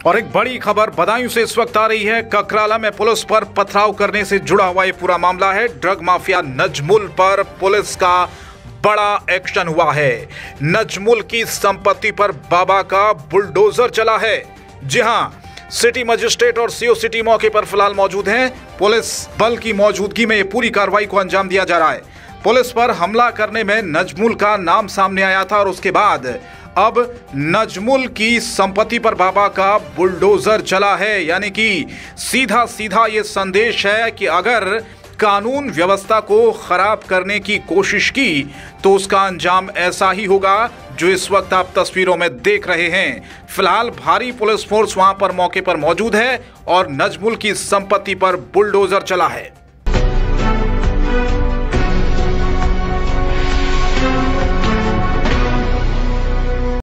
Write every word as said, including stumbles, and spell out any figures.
और एक बड़ी खबर बदायूं से इस वक्त आ रही है। ककराला में पुलिस पर पथराव करने से जुड़ा हुआ ये पूरा मामला है। ड्रग माफिया नजमुल पर पुलिस का बड़ा एक्शन हुआ है। नजमुल की संपत्ति पर बाबा का बुलडोजर चला है। जी हां, सिटी मजिस्ट्रेट और सीओ सिटी मौके पर फिलहाल मौजूद हैं। पुलिस बल की मौजूदगी में ये पूरी कार्रवाई को अंजाम दिया जा रहा है। पुलिस पर हमला करने में नजमुल का नाम सामने आया था और उसके बाद अब नजमुल की संपत्ति पर बाबा का बुलडोजर चला है। यानी कि सीधा सीधा ये संदेश है कि अगर कानून व्यवस्था को खराब करने की कोशिश की तो उसका अंजाम ऐसा ही होगा जो इस वक्त आप तस्वीरों में देख रहे हैं। फिलहाल भारी पुलिस फोर्स वहां पर मौके पर मौजूद है और नजमुल की संपत्ति पर बुलडोजर चला है।